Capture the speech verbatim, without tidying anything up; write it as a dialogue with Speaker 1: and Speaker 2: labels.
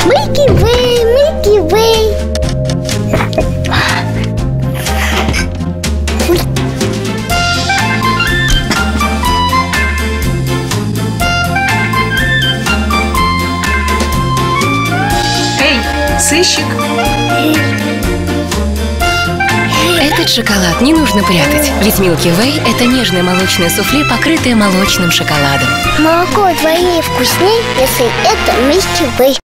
Speaker 1: Milky Way, Milky Way.
Speaker 2: Эй, сыщик!
Speaker 3: Этот шоколад не нужно прятать, ведь Milky Way – это нежное молочное суфле, покрытое молочным шоколадом.
Speaker 1: Молоко вдвойне вкуснее, если это Milky Way.